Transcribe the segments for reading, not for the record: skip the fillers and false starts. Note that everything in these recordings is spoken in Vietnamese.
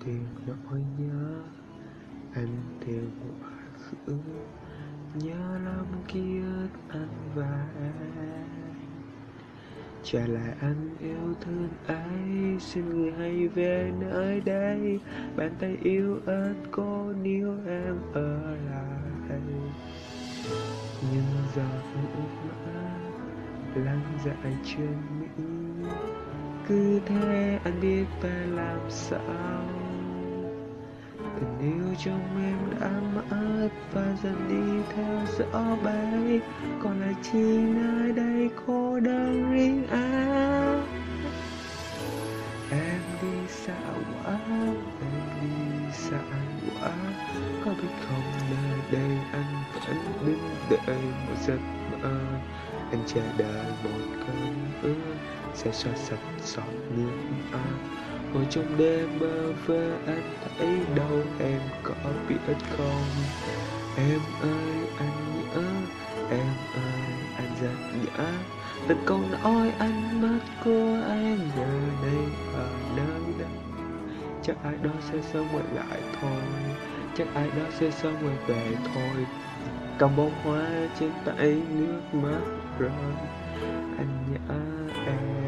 tìm nỗi nhớ anh tìm quá khứ, nhớ lắm ký ức anh và em. Trả lại anh yêu thương ấy, xin người hãy về nơi đây, bàn tay yêu ớt cố níu em ở lại. Nhưng giọt nước mắt lăn dại trên mỹ, cứ thế anh biết phải làm sao. Tình yêu trong em đã mất và dần đi theo gió bay, còn lại chỉ nơi đây cô đơn riêng anh. Em đi xa quá, em đi xa anh quá, có biết không nơi đây anh vẫn đứng đợi một giấc mơ. Anh chờ đợi một cơn mưa sẽ xóa sạch giọt nước mắt. Ngồi trong đêm bơ vơ anh thấy đâu em có biết không? Em ơi anh nhớ, em ơi anh rất nhớ, từng câu nói ánh mắt của em giờ đây ở nơi đâu. Chắc ai đó sẽ sớm quay lại thôi, chắc ai đó sẽ sớm quay về thôi. Cầm bông hoa trên tay nước mắt rơi, anh nhớ em.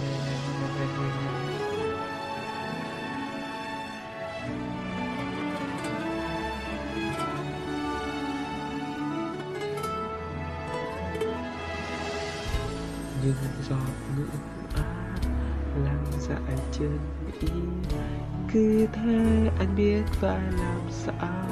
Nhưng giọt nước mắt lăn dại trên mỹ, cứ thế anh biết phải làm sao.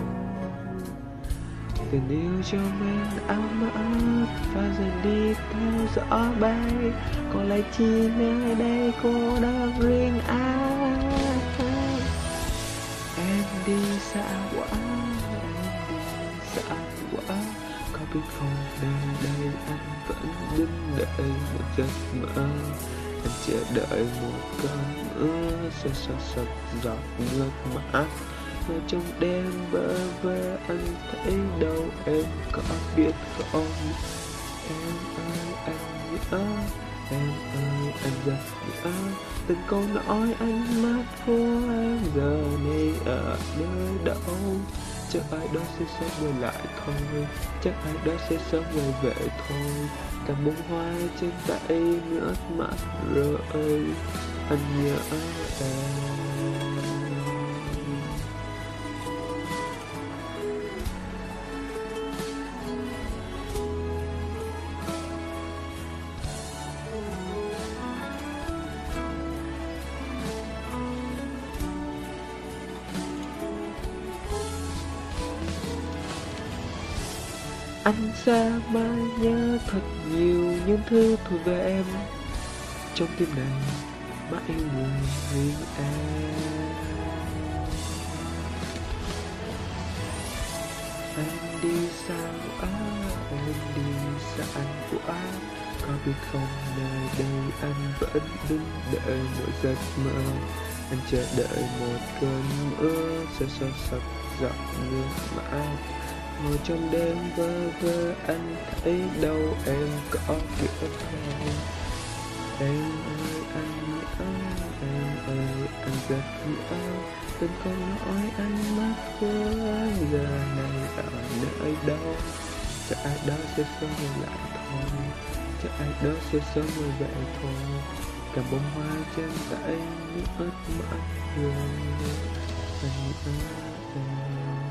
Tình yêu trong em ấm áp và dần đi theo gió bay, còn lại chỉ nơi đây cô đơn riêng anh. Em đi xa quá, em đi xa quá, có biết không nơi đây anh vẫn đứng đợi một giấc mơ. Anh chờ đợi một cơn mưa sẽ xóa sạch giọt nước mắt. Và trong đêm bơ vơ anh thấy đâu em có biết không? Em ơi anh nhớ, em ơi anh rất nhớ, từng câu nói ánh mắt của em giờ này ở nơi đâu. Chắc ai đó sẽ sớm quay lại thôi, chắc ai đó sẽ sớm quay về thôi. Cầm bông hoa trên tay nước mắt rơi, anh nhớ em. Anh sẽ mãi nhớ thật nhiều những thứ thuộc về em, trong tim này mãi yêu người riêng em. Anh đi xa quá, em đi xa anh quá, có biết không nơi đây anh vẫn đứng đợi một giấc mơ. Anh chờ đợi một cơn mưa sẽ xóa sạch giọt nước mắt. Ngồi trong đêm vơ vơ anh thấy đâu em có biết không? Em ơi anh nhớ, em ơi anh rất nhớ, từng câu nói ánh mắt của anh giờ này ở nơi đâu. Chắc ai đó sẽ sớm quay lại thôi, chắc ai đó sẽ sớm quay về thôi. Cầm bông hoa trên tay nước ướt mắt rơi, anh nhớ em.